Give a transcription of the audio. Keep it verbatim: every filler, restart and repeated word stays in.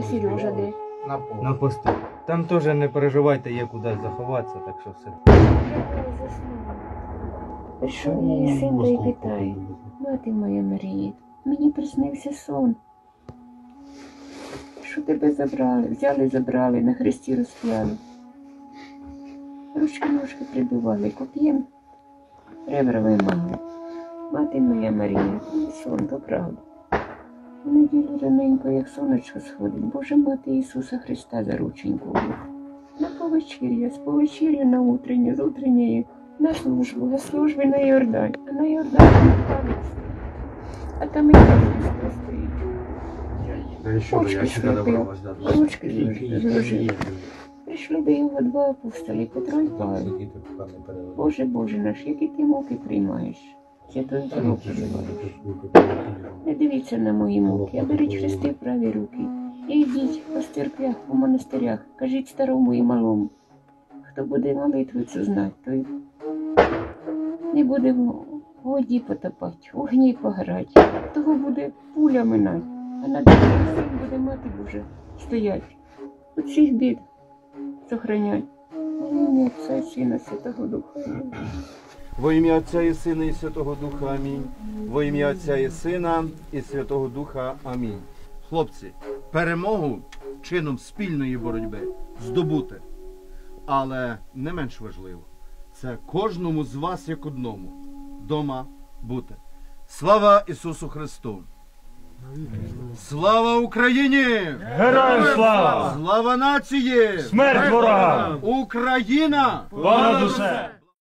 Сережа де? На пол. На посту. Там теж не переживайте, є куди заховатися, так що все. Прийшов її син та й питає: мати моя Марія, мені приснився сон. Що тебе забрали? Взяли, забрали, на хресті розп'яли. Ручки-ножки прибивали, коп'єм ребра вимагали. Мати моя Марія, сон, то правда. У неділю раненько, як сонечко сходить, Божа мати Ісуса Христа за рученьку. На повечір'я, з повечір'я на утренню, з утренньої на службу, на службі на Йордань, а на Йордані пам'ять стоїть. А там і Христос стоїть. Очки сліпив, ручки зложив. Прийшли до його два апостоли, Петро і Павло. Боже, Боже наш, які ти муки приймаєш? Святою кров приймаєш. Не дивіться на мої муки, а беріть хрести в праві руки. І йдіть по церквях, по монастирях, кажіть старому і малому. Хто буде молитву цю знати, той не буде в воді потопати, в огні пограти. Того буде пуля минати, а над син буде мати Божа стоять. От всіх бід сохранять. Ім'я Отця і Сина, Святого Духа. Во ім'я Отця і Сина і Святого Духа, амінь. Во ім'я Отця і Сина і Святого Духа, амінь. Хлопці, перемогу чином спільної боротьби здобути. Але не менш важливо, це кожному з вас як одному дома бути. Слава Ісусу Христу! Слава Україні! Героям слава! Слава нації! Смерть ворогам! Україна! Понад усе!